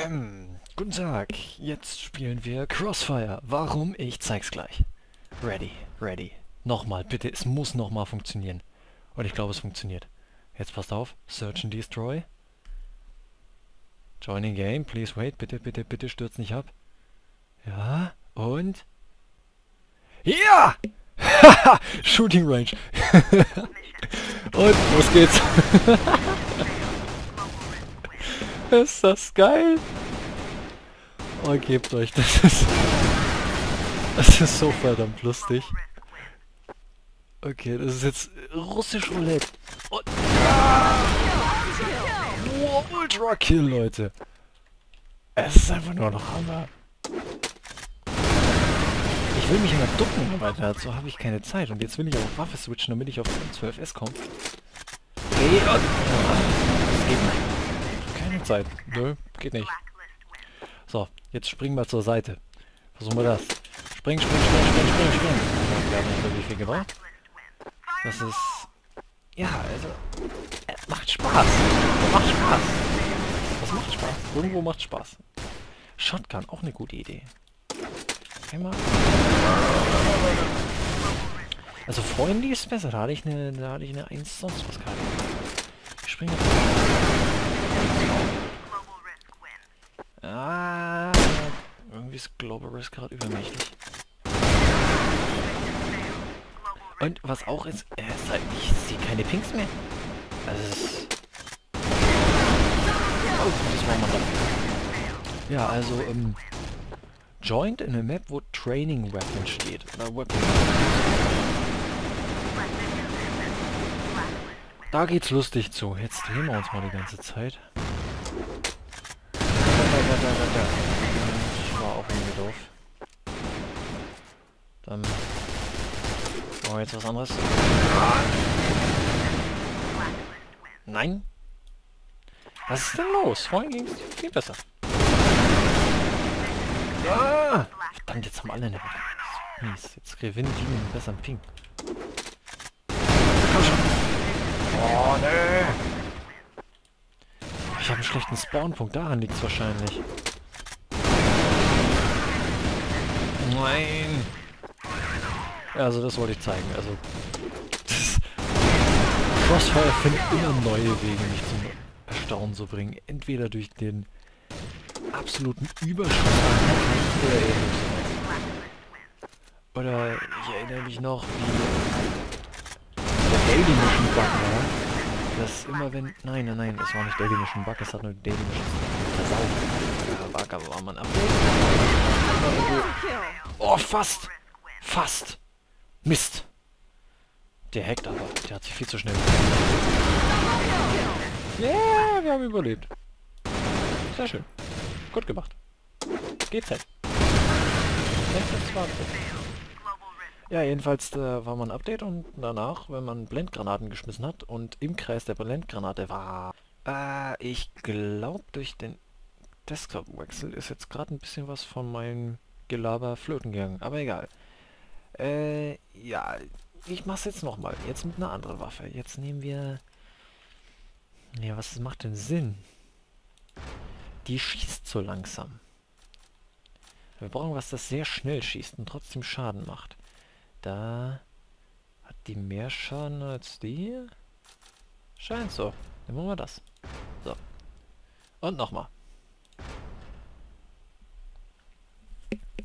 Guten Tag, jetzt spielen wir Crossfire. Warum? Ich zeig's gleich. Ready, ready. Nochmal, bitte, es muss nochmal funktionieren. Und ich glaube, es funktioniert. Jetzt passt auf. Search and Destroy. Joining Game, please wait. Bitte, bitte, bitte stürzt nicht ab. Ja, und... Ja! Haha! Shooting Range. Und los geht's. Ist das geil? Oh, gebt euch, das ist so verdammt lustig. Okay, das ist jetzt russisch Roulette. Und, wow, Ultra Kill, Leute. Es ist einfach nur noch Hammer. Ich will mich immer ducken, aber dazu habe ich keine Zeit. Und jetzt will ich auf Waffe switchen, damit ich auf 12S komme. Okay, und... Das geht nicht. Keine Zeit. Nö, geht nicht. So, jetzt springen wir zur Seite. Versuchen wir das. Spring, spring, spring, spring, spring, spring. Wir haben nicht wirklich viel gebraucht. Das ist... Ja, also... macht Spaß. Macht Spaß. Das macht Spaß. Irgendwo macht Spaß. Shotgun, auch eine gute Idee. Einmal... Also Freunde ist besser. Da hatte ich eine 1 sonst was Karte. Ich springe jetzt... Ah, irgendwie ist Global Risk gerade übermächtig. Und was auch ist, ich sehe keine Pings mehr. Also es ist... Oh, das war mal da. Ja, also, joined in a map, wo Training Weapon steht. Oder Weapon. Da geht's lustig zu. Jetzt drehen wir uns mal die ganze Zeit. Das war auch irgendwie doof. Dann machen wir jetzt was anderes. Nein? Was ist denn los? Vorhin ging es viel besser. Ah! Verdammt, jetzt haben alle eine Waffe. Mies. Jetzt gewinnen die mit einem besseren Ping. Komm schon. Oh, nö. Ich habe einen schlechten Spawnpunkt, daran liegt es wahrscheinlich. Nein! Ja, also das wollte ich zeigen. Also, Crossfire findet immer neue Wege, mich zum Erstaunen zu bringen. Entweder durch den absoluten Überschuss an Hacken oder ähnliches. Oder ich erinnere mich noch, wie der Daily Mission Bug war. Das immer wenn... Nein, nein, nein, das war nicht Daily Mission Bug, es hat nur Daily Mission versaugt. Ja, Bug, aber war man ab. Oh, fast! Fast! Mist! Der hackt aber, der hat sich viel zu schnell... Ja, yeah, wir haben überlebt. Sehr schön. Gut gemacht. GZ. Ja, jedenfalls war mal ein Update und danach, wenn man Blendgranaten geschmissen hat und im Kreis der Blendgranate war... ich glaube durch den Desktop-Wechsel ist jetzt gerade ein bisschen was von meinem Gelaber flöten gegangen, aber egal. Ja, ich mach's jetzt nochmal. Jetzt mit einer anderen Waffe. Jetzt nehmen wir... Ja, was macht denn Sinn? Die schießt so langsam. Wir brauchen was, das sehr schnell schießt und trotzdem Schaden macht. Da hat die mehr Schaden als die. Scheint so. Nehmen wir das. So. Und nochmal.